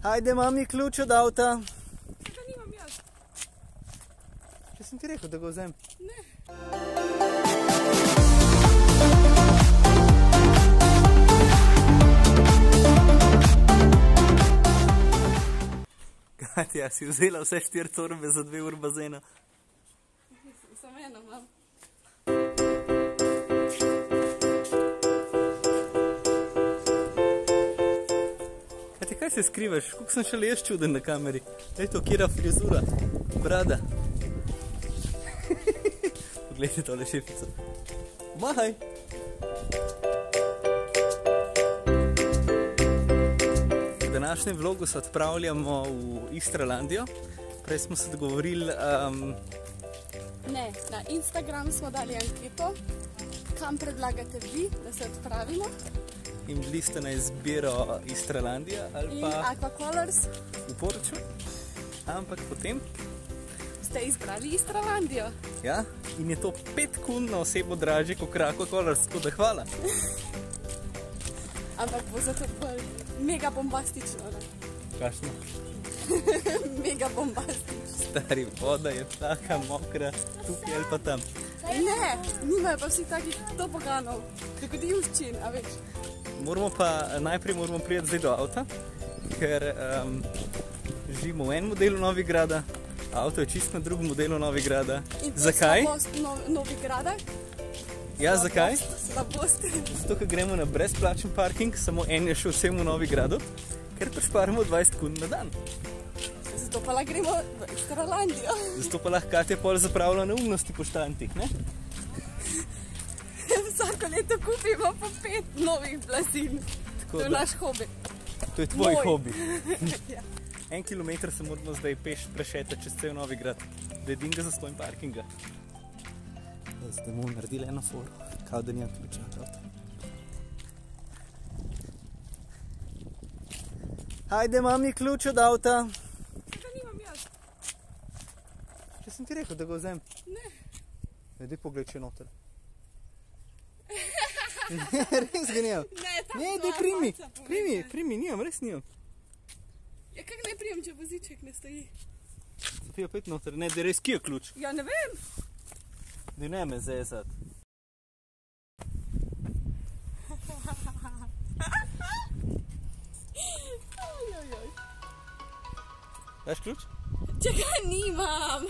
Ajde, mami, ključ od avta. Tega nimam jaz. Če sem ti rekel, da ga vzem. Ne. Katja, si vzela vse 4 torbe za 2 ur bazena. Samo eno imam. Katja, kaj se skrivaš? Koliko sem šele jaz čuden na kameri? Ej to, kjera frizura? Brada. Poglejte tole šefico. Mahaj! V današnjem vlogu se odpravljamo v Istralandijo. Prej smo se dogovorili... Ne, na Instagram smo dali anketo, kam predlagate vi, da se odpravimo. In bili ste na izbiro Istralandija ali pa... In Aquacolors. V Porču. Ampak potem... Ste izbrali Istralandijo. Ja, in je to 5 kun na osebo dražje kot Aquacolors, tako da hvala. Ampak bo zato bolj mega bombastično, ne? Kakšno? Mega bombastično. Stari, voda je taka mokra, tukaj ali pa tam. Ne, nimajo pa vsi takih toboganov, krokodilščin, a veš. Najprej moramo priti zdaj do avta, ker živimo v enem delu Novigrada, avto je čisto na drugem delu Novigrada. Zakaj? In to slabost Novigrada? Ja, zakaj? Slabost. Zato, ker gremo na brezplačen parking, samo en je šel vsem v Novigradu, ker prišparimo 20 kun na dan. Zato pa lahko gremo v Istralandijo. Zato pa lahko Katja pol zapravlja neumnosti po štantih, ne? Vsako leto kupimo po 5 novih blazin. To je naš hobi. To je tvoj hobi. Ja. 1 kilometer se moramo zdaj peš prešetati čez cel Novigrad, da edinga za stojim parkinga. Zdaj bomo naredili eno foro, kao da nima ključa od avta. Ajde, mami, ključ od avta. Tega nimam jaz. Če sem ti rekel, da ga vzem. Ne. Daj pogled, če je noter. Res ga nimam. Ne, daj primi, nimam, res nimam. Ja, kak ne prijem, če voziček ne stoji? Sofija, pet noter, ne, da res kje je ključ. Ja, ne vem. Da ne me zezat. Daš ključ? Čekaj, nimam.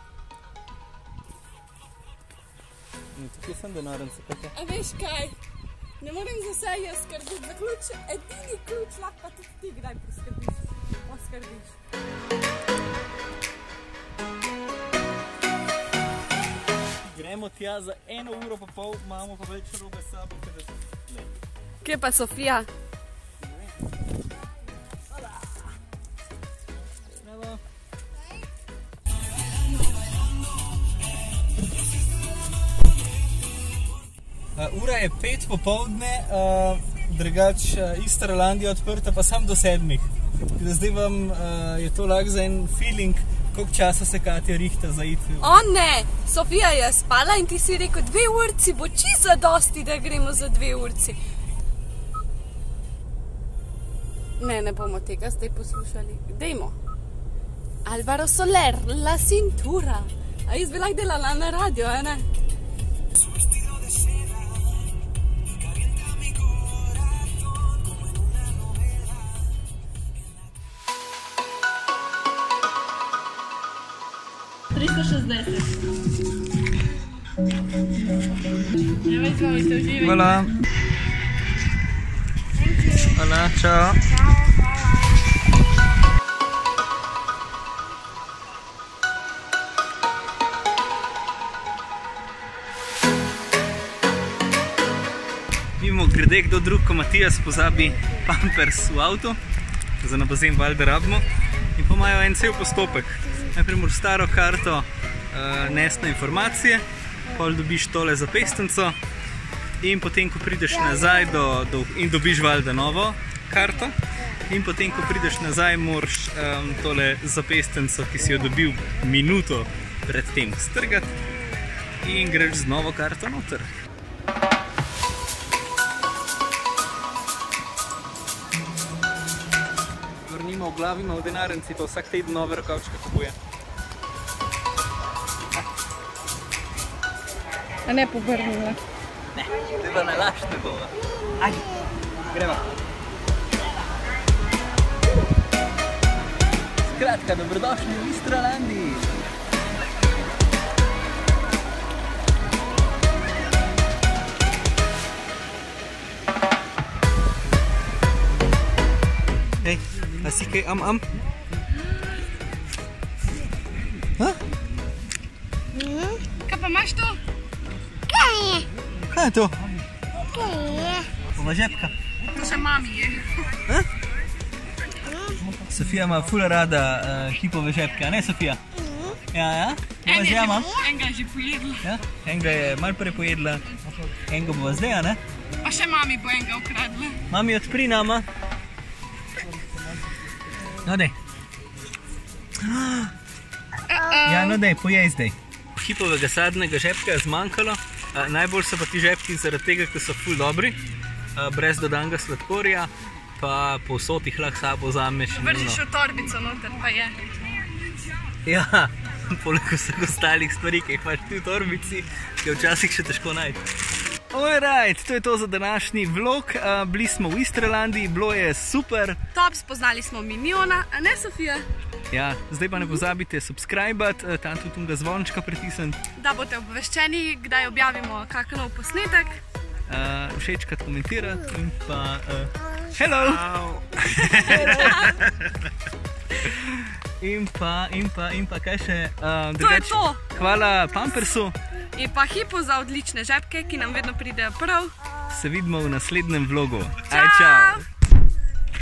Tukaj sem denaren, se kaj te. A veš kaj? Ne morem za vse jaz skrbiti za ključ. Edini ključ lahko pa tudi ti kdaj poskrbiš. Gremo tja za 1 uro pa pol, imamo pa več robe s sabo, ker je ne. Kje pa Sofija? Bravo. Ura je 5 popoldne, drugač Istralandija odprta pa sam do 7. Zdaj vam je to lahko za en feeling, koliko časa se Katja rihta za iti. O ne, Sofija je spala in ti si rekel 2 urci, bo čisto zadosti, da gremo za 2 urci. Ne bomo tega zdaj poslušali. Dejmo. Alvaro Soler, La Cintura. A jaz bi lahko delala na radio, a ne? Hvala. Hvala, čao. Mimo grede kdo drug, ko Matijas pozabi pampers v avtu, za na bazen valjda rabimo, in pa imajo en cel postopek. Najprej moraš staro karto nesti na informacije, pol dobiš tole zapestnico in potem, ko prideš nazaj in dobiš valjda novo karto, in potem, ko prideš nazaj, moraš tole zapestnico, ki si jo dobil minuto pred tem, strgati in greš z novo karto noter. ima v glavi, ima v denarnici, pa vsak teden nove rokavčke kupuje. A ne povrnila? Ne, treba nalašč ne bova. Ajde, gremo. Skratka, dobrodošli v Istralandiji. Ej, a si kaj am? Ha? Kaj pa imaš to? Kaj je to? Ova žepka. To še mami je. Sofija ima ful rada hipove žepke, a ne Sofija? Ja? Bova že jama? Enega je že pojedla. Ja? Enega je malo prej pojedla, enega bova zdaj, a ne? Pa še mami bo enega ukradla. Mami, odpri nama. No dej. Ja, no dej, pojej zdaj. Hipovega sadnega žepka je zmanjkalo. Najbolj so pa ti žepki zaradi tega, ker so ful dobri. Brez dodanega sladkorja, pa povsod jih lahko sabo vzameš. Vržiš v torbico noter, pa je. Ja, poleg vseh ostalih stvari, ki jih imaš ti v torbici, ki je včasih še težko najti. Alright, to je to za današnji vlog. Bili smo v Istralandiji, bilo je super. Top, spoznali smo Miniona, a ne Sofija? Ja, zdaj pa ne pozabite subscribe-at, tam tudi tega zvončka pritisniti. Da boste obveščeni, kdaj objavimo kak nov posnetek. Všečkat, komentirati in pa hello! In pa kaj še? To je to! Hvala Pampersu. In pa Hipo za odlične žepke, ki nam vedno pridejo prav. Se vidimo v naslednjem vlogu. Čau!